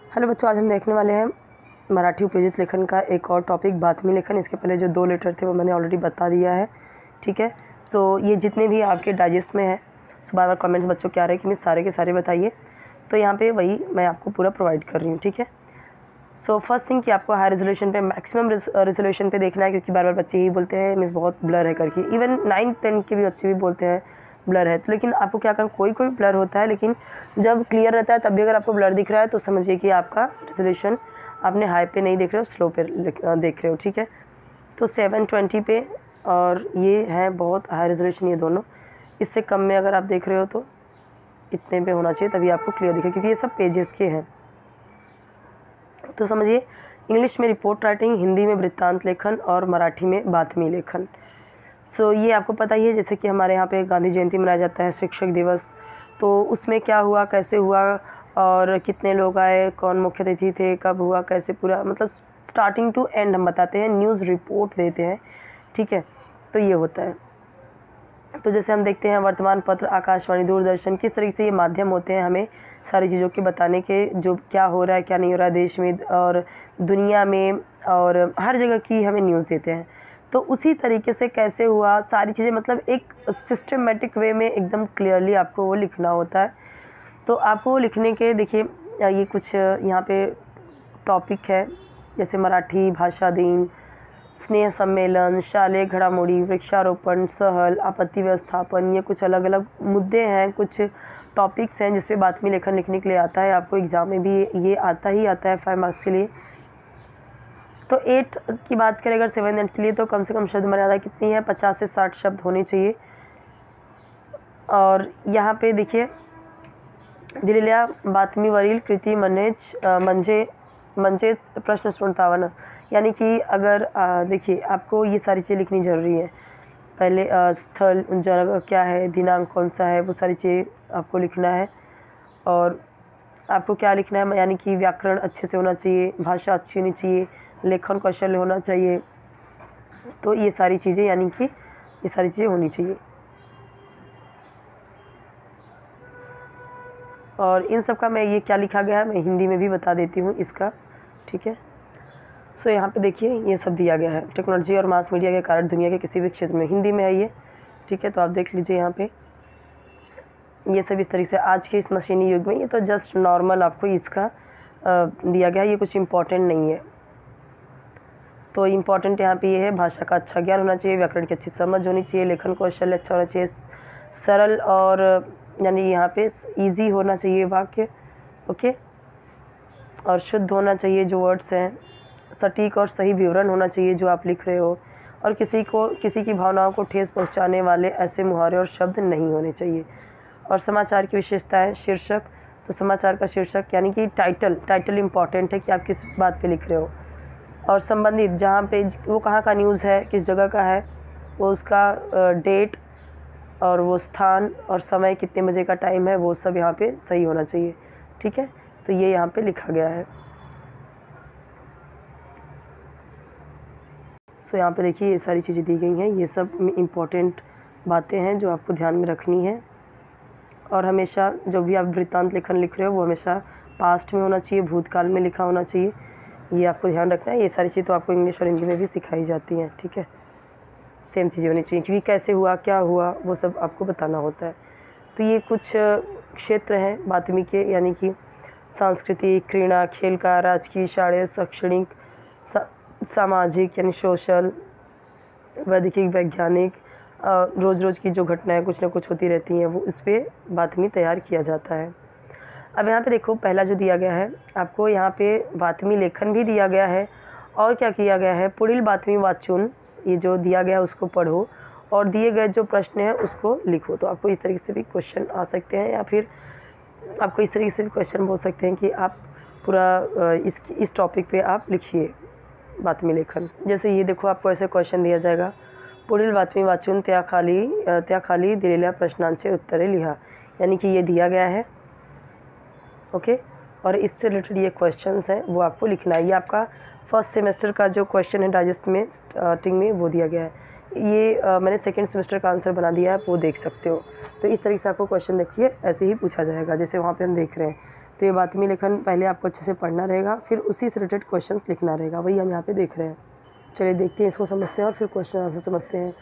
Hello बच्चों, आज हम देखने वाले हैं मराठी उपयोजित लेखन का एक और टॉपिक बातमी लेखन। इसके पहले जो 2 लेटर थे वो मैंने ऑलरेडी बता दिया है, ठीक है। सो ये जितने भी आपके डाइजेस्ट में है, सो बार बार कमेंट्स बच्चों क्या रहे कि मैं सारे के सारे बताइए, तो यहाँ पे वही मैं आपको पूरा प्रोवाइड कर रही हूँ, ठीक है। सो फर्स्ट थिंग कि आपको हाई रेजोल्यूशन पे, मैक्सिमम रेजोल्यूशन पे देखना है, क्योंकि बार बार बच्चे यही बोलते हैं मिस बहुत ब्लर है करके। इवन 9th-10th के भी बच्चे भी बोलते हैं ब्लर है, तो लेकिन आपको क्या करना, कोई ब्लर होता है, लेकिन जब क्लियर रहता है तब भी अगर आपको ब्लर दिख रहा है तो समझिए कि आपका रेजोल्यूशन आपने हाई पे नहीं देख रहे हो, स्लो पे देख रहे हो, ठीक है। तो 720 पे, और ये है बहुत हाई रेजोल्यूशन ये दोनों। इससे कम में अगर आप देख रहे हो तो इतने पे होना चाहिए, तभी आपको क्लियर दिखे, क्योंकि ये सब पेजेस के हैं। तो समझिए, इंग्लिश में रिपोर्ट राइटिंग, हिंदी में वृत्तांत लेखन और मराठी में बातमी लेखन। सो ये आपको पता ही है, जैसे कि हमारे यहाँ पे गांधी जयंती मनाया जाता है, शिक्षक दिवस, तो उसमें क्या हुआ, कैसे हुआ और कितने लोग आए, कौन मुख्य अतिथि थे, कब हुआ, कैसे, पूरा मतलब स्टार्टिंग टू एंड हम बताते हैं, न्यूज़ रिपोर्ट देते हैं, ठीक है। तो ये होता है। तो जैसे हम देखते हैं वर्तमान पत्र, आकाशवाणी, दूरदर्शन, किस तरीके से ये माध्यम होते हैं हमें सारी चीज़ों के बताने के, जो क्या हो रहा है क्या नहीं हो रहा है देश में और दुनिया में, और हर जगह की हमें न्यूज़ देते हैं। तो उसी तरीके से कैसे हुआ सारी चीज़ें, मतलब एक सिस्टमेटिक वे में एकदम क्लियरली आपको वो लिखना होता है। तो आपको लिखने के, देखिए ये कुछ यहाँ पे टॉपिक है, जैसे मराठी भाषा दिन, स्नेह सम्मेलन, शालेय घडामोडी, वृक्षारोपण, सहल, आपत्ति व्यवस्थापन, ये कुछ अलग अलग मुद्दे हैं, कुछ टॉपिक्स हैं जिस पे बातमी लेखन लिखने के लिए आता है। आपको एग्ज़ाम में भी ये आता ही आता है 5 मार्क्स के लिए। तो 8 की बात करें अगर 7th के लिए, तो कम से कम शब्द मर्यादा कितनी है, 50 से 60 शब्द होने चाहिए। और यहाँ पे देखिए, दिलेल्या बातमीवरील कृती म्हणजे प्रश्न 57, यानी कि अगर देखिए आपको ये सारी चीज़ें लिखनी ज़रूरी है। पहले स्थल, जगह क्या है, दिनांक कौन सा है, वो सारी चीज़ें आपको लिखना है। और आपको क्या लिखना है, यानी कि व्याकरण अच्छे से होना चाहिए, भाषा अच्छी होनी चाहिए, लेखन कौशल होना चाहिए। तो ये सारी चीज़ें, यानी कि ये सारी चीज़ें होनी चाहिए। और इन सब का मैं ये क्या लिखा गया है मैं हिंदी में भी बता देती हूँ इसका, ठीक है। सो यहाँ पे देखिए ये सब दिया गया है, टेक्नोलॉजी और मास मीडिया के कारण दुनिया के किसी भी क्षेत्र में, हिंदी में है ये, ठीक है। तो आप देख लीजिए यहाँ पे ये सब इस तरीके से, आज के इस मशीनी युग में, ये तो जस्ट नॉर्मल आपको इसका दिया गया है, ये कुछ इम्पोर्टेंट नहीं है। तो इम्पॉर्टेंट यहाँ पे ये है, भाषा का अच्छा ज्ञान होना चाहिए, व्याकरण की अच्छी समझ होनी चाहिए, लेखन कौशल अच्छा होना चाहिए, सरल और यानी यहाँ पे इजी होना चाहिए वाक्य, ओके, और शुद्ध होना चाहिए जो वर्ड्स हैं, सटीक और सही विवरण होना चाहिए जो आप लिख रहे हो, और किसी की भावनाओं को ठेस पहुँचाने वाले ऐसे मुहावरे और शब्द नहीं होने चाहिए। और समाचार की विशेषताएँ, शीर्षक, तो समाचार का शीर्षक यानी कि टाइटल इम्पॉर्टेंट है कि आप किस बात पे लिख रहे हो। और संबंधित, जहाँ पे वो कहाँ का न्यूज़ है, किस जगह का है, वो उसका डेट और वो स्थान और समय, कितने बजे का टाइम है, वो सब यहाँ पे सही होना चाहिए, ठीक है। तो ये यहाँ पे लिखा गया है। सो यहाँ पे देखिए ये सारी चीज़ें दी गई हैं, ये सब इम्पोर्टेंट बातें हैं जो आपको ध्यान में रखनी है। और हमेशा जब भी आप वृत्तांत लेखन लिख रहे हो वो हमेशा पास्ट में होना चाहिए, भूतकाल में लिखा होना चाहिए, ये आपको ध्यान रखना है। ये सारी चीज़ तो आपको इंग्लिश और हिंदी में भी सिखाई जाती हैं, ठीक है। सेम चीज़ें होनी चाहिए, क्योंकि कैसे हुआ, क्या हुआ, वो सब आपको बताना होता है। तो ये कुछ क्षेत्र हैं बातमी के, यानी कि सांस्कृतिक, क्रीड़ा, खेल का, राजकीय, शालेय, शैक्षणिक, सामाजिक यानी सोशल, वैज्ञानिक, वैज्ञानिक, रोज़ की जो घटनाएं कुछ ना कुछ होती रहती हैं, वो इस पर बातमी तैयार किया जाता है। अब यहाँ पे देखो, पहला जो दिया गया है आपको, यहाँ पे बातमी लेखन भी दिया गया है, और क्या किया गया है, पुढील बातमी वाचून, ये जो दिया गया है उसको पढ़ो और दिए गए जो प्रश्न है उसको लिखो। तो आपको इस तरीके से भी क्वेश्चन आ सकते हैं, या फिर आपको इस तरीके से भी क्वेश्चन बोल सकते हैं कि आप पूरा इस टॉपिक पे आप लिखिए बातमी लेखन। जैसे ये देखो, आपको ऐसे क्वेश्चन दिया जाएगा, पुढील बातमी वाचून त्या खाली दिलेल्या प्रश्नांचे उत्तरे लिहा, यानी कि ये दिया गया है, ओके। और इससे रिलेटेड ये क्वेश्चंस हैं वो आपको लिखना है। ये आपका फर्स्ट सेमेस्टर का जो क्वेश्चन है डाइजेस्ट में स्टार्टिंग में वो दिया गया है, ये मैंने सेकंड सेमेस्टर का आंसर बना दिया है, आप वो देख सकते हो। तो इस तरीके से आपको क्वेश्चन देखिए ऐसे ही पूछा जाएगा जैसे वहाँ पे हम देख रहे हैं। तो ये बातमी लेखन पहले आपको अच्छे से पढ़ना रहेगा, फिर उसी से रिलेटेड क्वेश्चंस लिखना रहेगा, वही हम यहाँ पे देख रहे हैं। चलिए देखते हैं, इसको समझते हैं और फिर क्वेश्चन आंसर समझते हैं।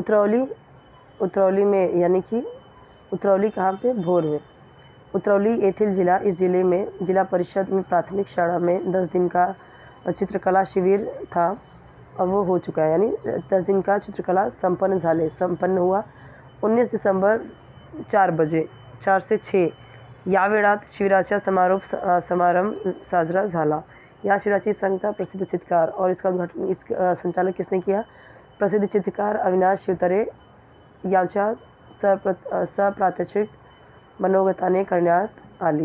उतरौली में, यानी कि उतरौली कहाँ पे? भोर में। उतरौली येथील जिला, इस जिले में जिला परिषद में प्राथमिक शाला में 10 दिन का चित्रकला शिविर था और वो हो चुका है, यानी 10 दिन का चित्रकला संपन्न हुआ। 19 दिसंबर 4 बजे 4 से 6 या वेळात शिबिराचा समारंभ साजरा झाला। या शिबिराची सांगता प्रसिद्ध चित्रकार, और इसका उद्घाटन, इसका संचालन किसने किया? प्रसिद्ध चित्रकार अविनाश शिवतारे यांच्या सप्रात्यक्षिक मनोगताने करण्यात आली।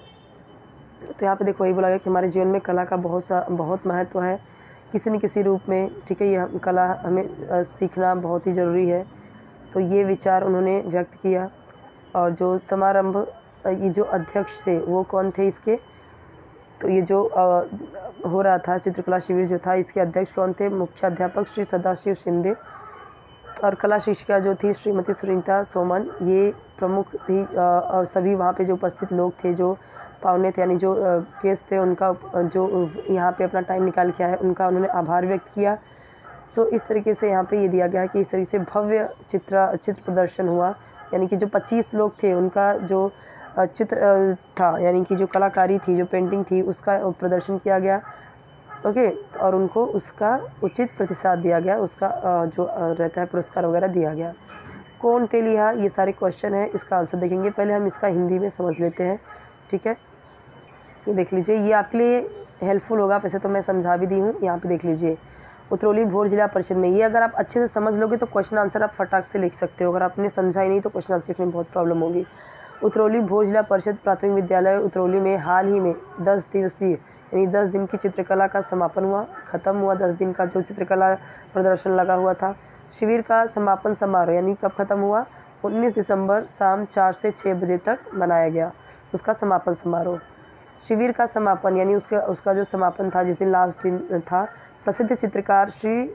तो यहाँ पे देखो वही बोला गया कि हमारे जीवन में कला का बहुत महत्व है, किसी न किसी रूप में, ठीक है। यह कला हमें सीखना बहुत ही ज़रूरी है। तो ये विचार उन्होंने व्यक्त किया। और जो समारंभ, ये जो अध्यक्ष थे वो कौन थे इसके? तो ये जो हो रहा था चित्रकला शिविर जो था, इसके अध्यक्ष कौन थे? मुख्याध्यापक श्री सदाशिव शिंदे, और कला शिक्षिका जो थी श्रीमती सुनीता सोमन, ये प्रमुख थी। और सभी वहाँ पे जो उपस्थित लोग थे, जो पावने थे, यानी जो गेस्ट थे, उनका जो यहाँ पे अपना टाइम निकाल के आए, उनका उन्होंने आभार व्यक्त किया। सो इस तरीके से यहाँ पे ये दिया गया है कि इस तरीके से भव्य चित्र प्रदर्शन हुआ, यानी कि जो 25 लोग थे उनका जो चित्र था, यानी कि जो कलाकारी थी, जो पेंटिंग थी, उसका प्रदर्शन किया गया, ओके। और उनको उसका उचित प्रतिसाद दिया गया, उसका जो रहता है पुरस्कार वगैरह दिया गया। कौन थे लिया, ये सारे क्वेश्चन है, इसका आंसर देखेंगे। पहले हम इसका हिंदी में समझ लेते हैं, ठीक है। ये देख लीजिए, ये आपके लिए हेल्पफुल होगा, वैसे तो मैं समझा भी दी हूँ। यहाँ पे देख लीजिए, उतरौली भोर जिला परिषद में, ये अगर आप अच्छे से समझ लोगे तो क्वेश्चन आंसर आप फटाक से लिख सकते हो। अगर आपने समझा ही नहीं तो क्वेश्चन आंसर लिखने में बहुत प्रॉब्लम होगी। उतरौली भोर जिला परिषद प्राथमिक विद्यालय उतरौली में हाल ही में 10 दिवसीय, यानी 10 दिन की चित्रकला का समापन हुआ, ख़त्म हुआ। 10 दिन का जो चित्रकला प्रदर्शन लगा हुआ था। शिविर का समापन समारोह, यानी कब ख़त्म हुआ? 19 दिसंबर शाम 4 से 6 बजे तक मनाया गया उसका समापन समारोह। शिविर का समापन, यानी उसका जो समापन था, जिस दिन लास्ट दिन था, प्रसिद्ध चित्रकार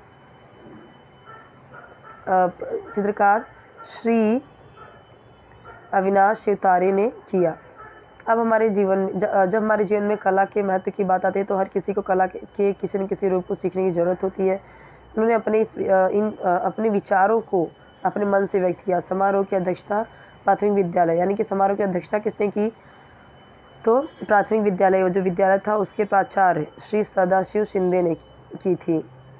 श्री अविनाश शिवतारे ने किया। अब हमारे जीवन, जब हमारे जीवन में कला के महत्व की बात आती है तो हर किसी को कला के किसी न किसी रूप को सीखने की ज़रूरत होती है। उन्होंने अपने विचारों को अपने मन से व्यक्त किया। समारोह की अध्यक्षता प्राथमिक विद्यालय, यानी कि समारोह की अध्यक्षता किसने की? तो प्राथमिक विद्यालय, जो विद्यालय था उसके प्राचार्य श्री सदाशिव शिंदे ने की थी।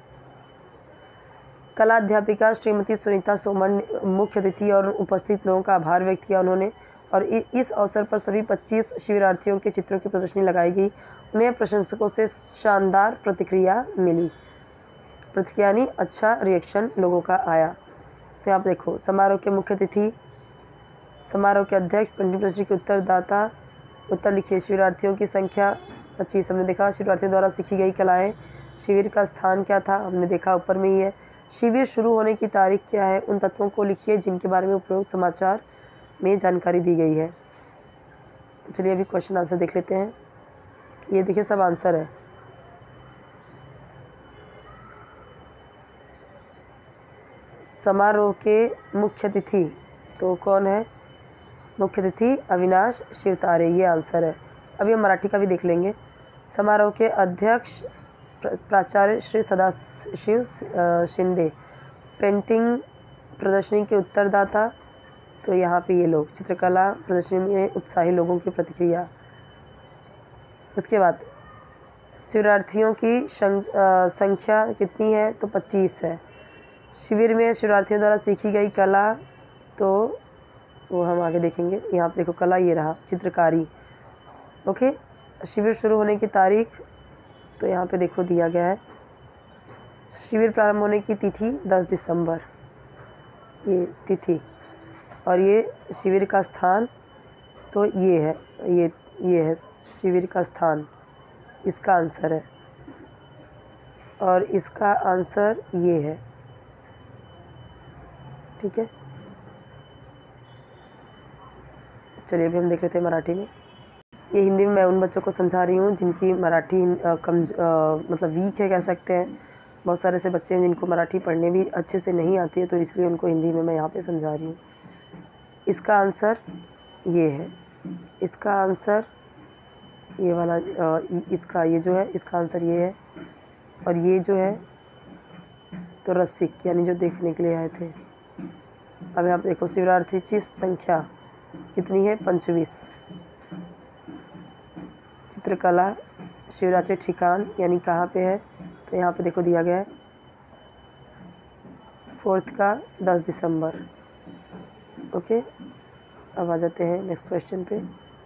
कला अध्यापिका श्रीमती सुनीता सोमन मुख्य अतिथि और उपस्थित लोगों का आभार व्यक्त किया उन्होंने। और इस अवसर पर सभी 25 शिविरार्थियों के चित्रों की प्रदर्शनी लगाई गई। उन्हें प्रशंसकों से शानदार प्रतिक्रिया मिली। प्रतिक्रिया यानी अच्छा रिएक्शन लोगों का आया। तो यहाँ पर देखो, समारोह के मुख्य अतिथि, समारोह के अध्यक्ष, पेंटिंग प्रदर्शनी के उत्तरदाता, उत्तर लिखिए। शिविरार्थियों की संख्या 25, हमने देखा। शिविरार्थियों द्वारा सीखी गई कलाएं। शिविर का स्थान क्या था, हमने देखा, ऊपर में ही है। शिविर शुरू होने की तारीख क्या है? उन तत्वों को लिखिए जिनके बारे में उपरोक्त समाचार में जानकारी दी गई है। तो चलिए अभी क्वेश्चन आंसर देख लेते हैं। ये देखिए सब आंसर है। समारोह के मुख्य अतिथि तो कौन है? मुख्य अतिथि अविनाश शिवतारे, ये आंसर है। अभी हम मराठी का भी देख लेंगे। समारोह के अध्यक्ष प्राचार्य श्री सदाशिव शिंदे। पेंटिंग प्रदर्शनी के उत्तरदाता, तो यहाँ पे ये लोग, चित्रकला प्रदर्शनी में उत्साही लोगों की प्रतिक्रिया। उसके बाद शिविरार्थियों की संख्या कितनी है? तो 25 है। शिविर में शिविरार्थियों द्वारा सीखी गई कला, तो वो हम आगे देखेंगे। यहाँ पे देखो कला, ये रहा चित्रकारी, ओके। शिविर शुरू होने की तारीख, तो यहाँ पे देखो दिया गया है। शिविर प्रारंभ होने की तिथि 10 दिसंबर, ये तिथि। और ये शिविर का स्थान, तो ये है, ये है शिविर का स्थान, इसका आंसर है। और इसका आंसर ये है, ठीक है। चलिए अभी हम देख लेते हैं मराठी में। ये हिंदी में मैं उन बच्चों को समझा रही हूँ जिनकी मराठी मतलब वीक है कह सकते हैं। बहुत सारे ऐसे बच्चे हैं जिनको मराठी पढ़ने भी अच्छे से नहीं आती है, तो इसलिए उनको हिंदी में मैं यहाँ पे समझा रही हूँ। इसका आंसर ये है, इसका आंसर ये वाला इसका ये जो है इसका आंसर ये है। और ये जो है तो रसिक यानी जो देखने के लिए आए थे। अब यहाँ पे देखो शिवरात्रि की संख्या कितनी है 25। चित्रकला शिवरात्रि ठिकान यानी कहाँ पे है, तो यहाँ पे देखो दिया गया है 4th का 10 दिसंबर। ओके, अब आ जाते हैं नेक्स्ट क्वेश्चन पे।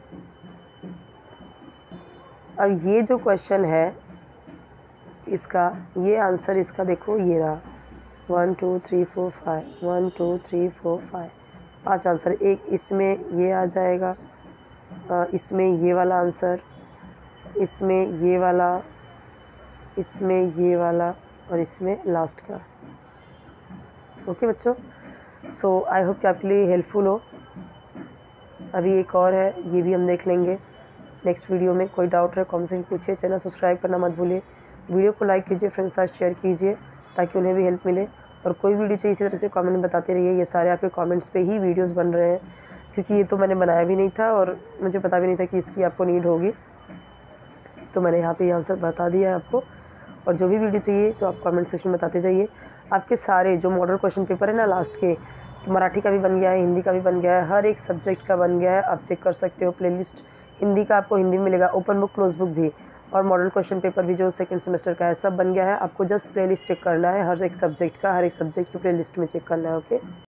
अब ये जो क्वेश्चन है इसका ये आंसर इसका देखो ये रहा 1 2 3 4 5 1 2 3 4 5 5 आंसर। एक इसमें ये आ जाएगा, इसमें ये वाला आंसर, इसमें ये वाला, इसमें ये वाला और इसमें लास्ट का। ओके बच्चों, सो आई होप कि आपके लिए हेल्पफुल हो। अभी एक और है, ये भी हम देख लेंगे नेक्स्ट वीडियो में। कोई डाउट है कमेंट से पूछिए। चैनल सब्सक्राइब करना मत भूलिए। वीडियो को लाइक कीजिए, फ्रेंड्स के साथ शेयर कीजिए ताकि उन्हें भी हेल्प मिले। और कोई वीडियो चाहिए इसी तरह से कमेंट में बताते रहिए। ये सारे आपके कमेंट्स पे ही वीडियोस बन रहे हैं, क्योंकि ये तो मैंने बनाया भी नहीं था और मुझे पता भी नहीं था कि इसकी आपको नीड होगी, तो मैंने यहाँ पे ये आंसर बता दिया है आपको। और जो भी वीडियो चाहिए तो आप कमेंट सेक्शन में बताते जाइए। आपके सारे जो मॉडल क्वेश्चन पेपर है ना लास्ट के, तो मराठी का भी बन गया है, हिंदी का भी बन गया है, हर एक सब्जेक्ट का बन गया है। आप चेक कर सकते हो प्लेलिस्ट। हिंदी का आपको हिंदी में मिलेगा, ओपन बुक क्लोज बुक भी, और मॉडल क्वेश्चन पेपर भी जो सेकंड सेमेस्टर का है सब बन गया है। आपको जस्ट प्लेलिस्ट चेक करना है, हर एक सब्जेक्ट का, हर एक सब्जेक्ट की प्लेलिस्ट में चेक करना है। ओके।